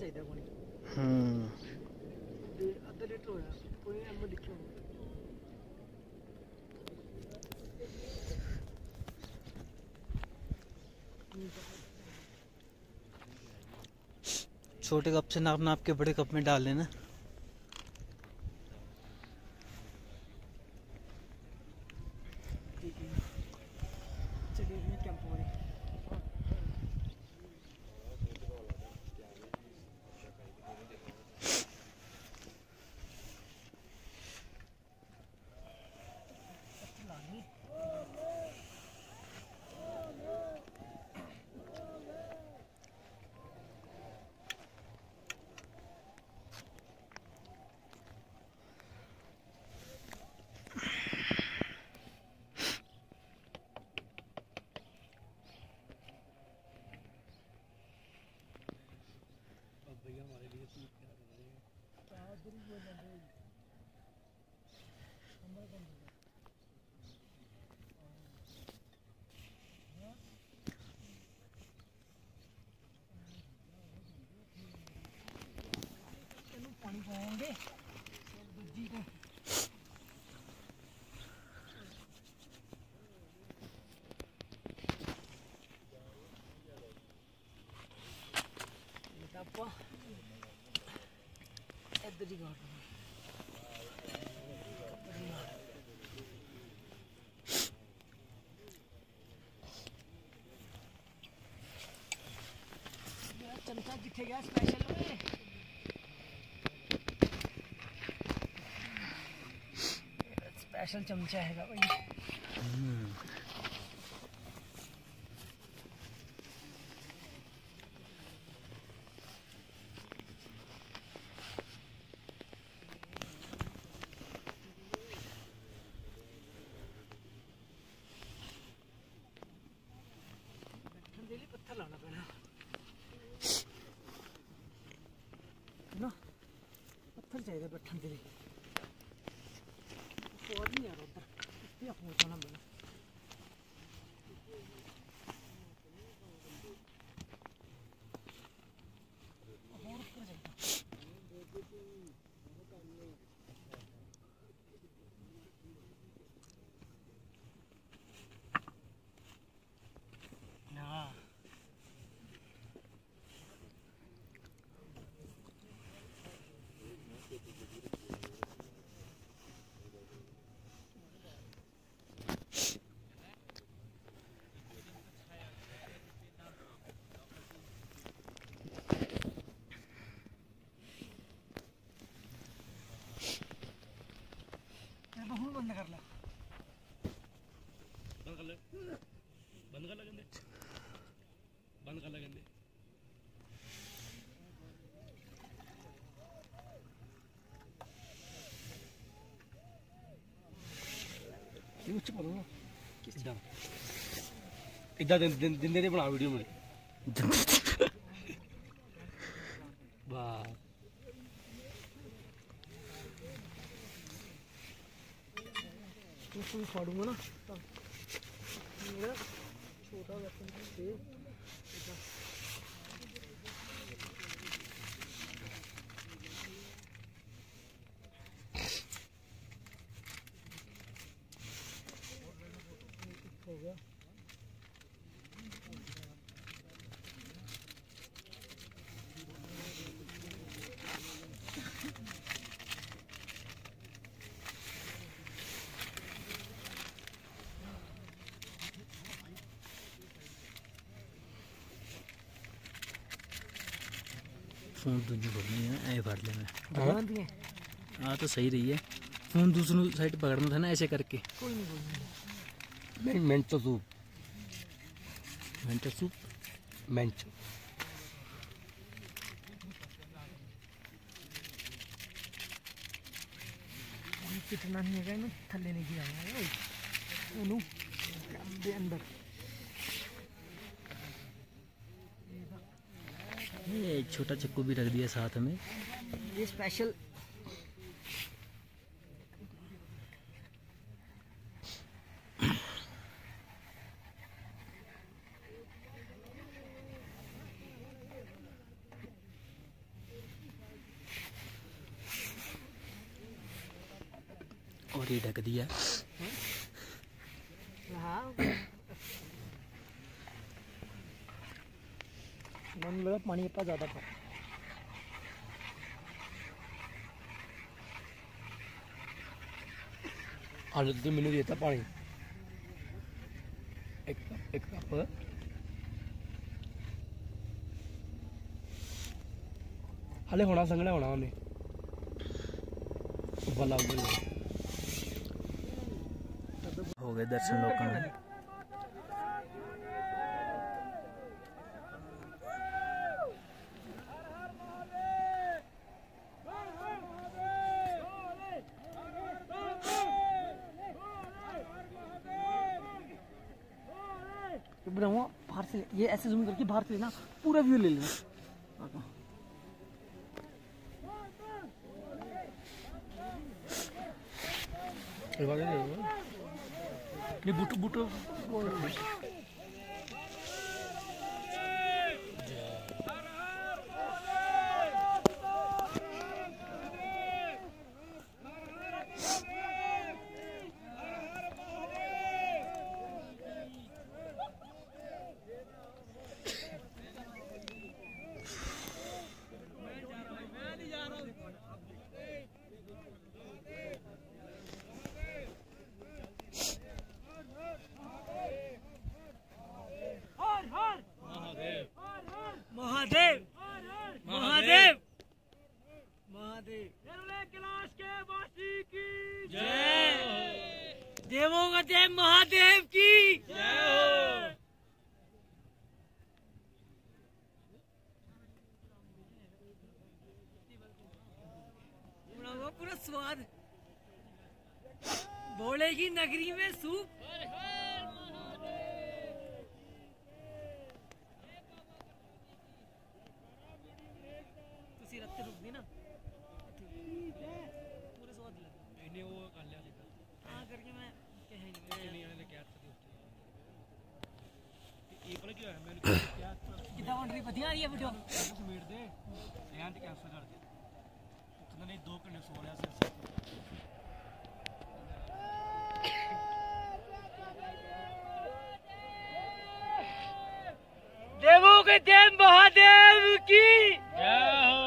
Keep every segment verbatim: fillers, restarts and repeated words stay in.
चाहिए पानी। हम्म आधा लीटर होया कोई एम लिखे हो। छोटे कप से नाप नाप के बड़े कप में डाल लेना। चलिए मैं कैंप हो रही पानी पाएंगे दूजी को इधर ही गाड़ चमचा किथे गया स्पेशल में स्पेशल चमचा है भाई। पत्थर लाना पैना ना पत्थर चाहिए बैठने के लिए और नहीं यार उधर इतना पहुंचाना मैंने और ऊपर जाएगा बंद कर ले बंद कर ले बंद कर लगेंगे बंद कर लगेंगे ये मुझे बोलो ना इधर इधर दिन दिन दिन दे बना वीडियो में वाह इसको फाड़ूंगा ना तब मेरा छोटा बर्तन से हो गया। फोन दूजी पकड़नी है ऐ फाड़ ले मैं दिए हाँ तो सही रही है। फोन दूसरी साइड पकड़ना था ना ऐसे करके। कोई नहीं कोई नहीं मेंटो सूप मेंटो सूप मेंटो कितना नहीं है ना थल्ले नहीं गिरा है उनु दे अंदर ये छोटा चक्कू भी रख दिया साथ में। ये स्पेशल ही ढक दिया। हाँ मन लगा पानी इतना ज़्यादा था। हाल तो मैंने देता पानी एक एक कप हाले होना संगड़ा होना हमें भला हो गए दर्शन लोगों ने। बनाऊंगा बाहर से, ये ऐसे जूम करके बाहर से लेना, पूरा व्यू ले लेना। ये बूटो बूटो महादेव महादेव महादेव कैलाश के वासी की जय, देवों का देव महादेव की जय। पूरा स्वाद भोले की नगरी में सूप। रत्ते रुक दी ना पूरे स्वाद लगे इन्हें वो कर लिया सीधा हां करके मैं कह ही नहीं नहीं आने क्या था ये पर क्या है मैंने क्या कितना बन रही बढ़िया आ रही है वीडियो समीट दे ध्यान से कैंसिल कर दे उतना नहीं दो घंटे सो रहा से देवों के देव महादेव की जय हो।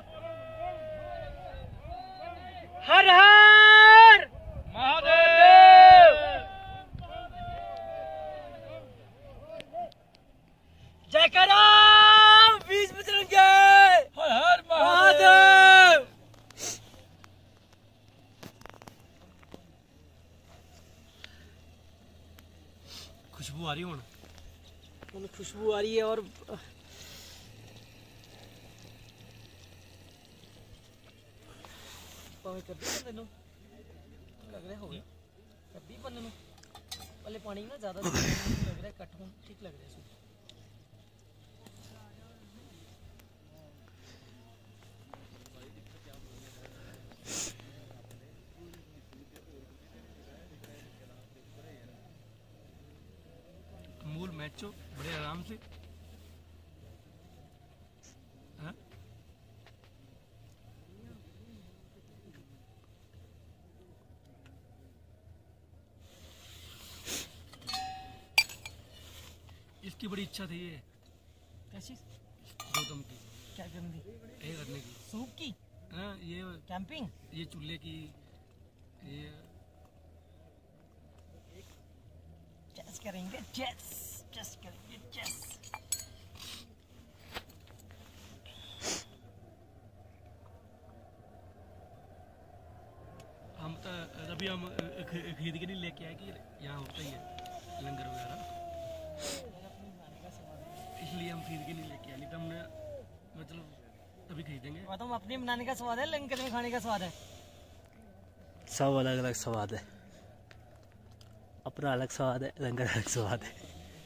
हर हर महादेव। जयकारा बीच बजरंगे। हर हर महादेव। खुशबू आ रही है खुशबू आ रही है और कर दी तेन लग रहा हो गया कर दी बल्ले में पहले पानी ना ज़्यादा लग रहा है कट हों ठीक लग रहा है। मूल मैचो बड़े आराम से हाँ? इसकी बड़ी इच्छा थी ये कैसी गौतम की क्या करने की ये करने की सूप की हाँ ये कैंपिंग ये चूल्हे की ये चेस करेंगे चेस चेस करेंगे चेस। हम तो अभी हम खरीद के नहीं लेके आए कि यहाँ होता ही है लंगर वगैरह इसलिए हम खरीद के नहीं लेके आए नहीं तो हमने मतलब अभी खरीदेंगे। तो हम अपने बनाने का स्वाद है लंगर में खाने का स्वाद है सब अलग अलग स्वाद है अपना अलग स्वाद है लंगर अलग स्वाद है।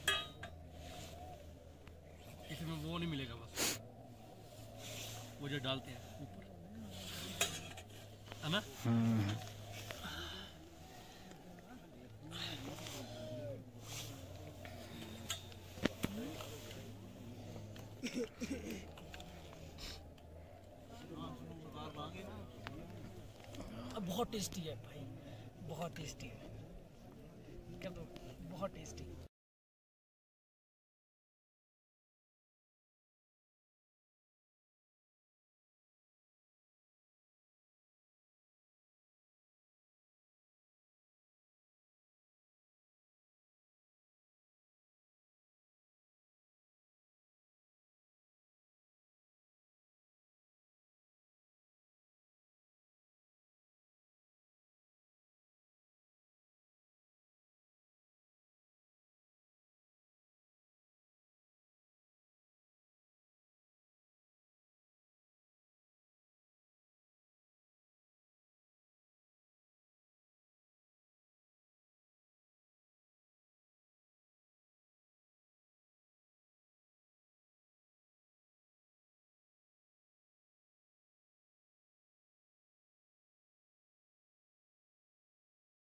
इसमें वो नहीं मिलेगा बस वो जो डालते हैं ऊपर है ना। बहुत टेस्टी है भाई बहुत टेस्टी है, क्या तो बहुत टेस्टी।